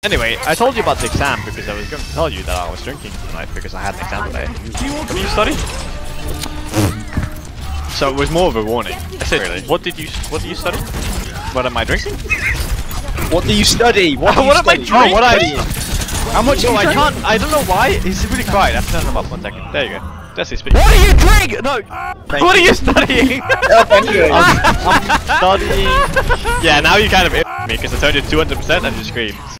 Anyway, I told you about the exam because I was going to tell you that I was drinking tonight because I had an exam today. What do you study? So it was more of a warning. I said, really? What do you study? What am I drinking? What do you study? What am I drinking? Oh, what are you? How much? No, I can't. I don't know why. He's really quiet. I have to turn him up 1 second. There you go. Dessy, speak. What are you drinking? No. What are you studying? I'm studying. Yeah, now you kind of me because I told you 200% and you screamed.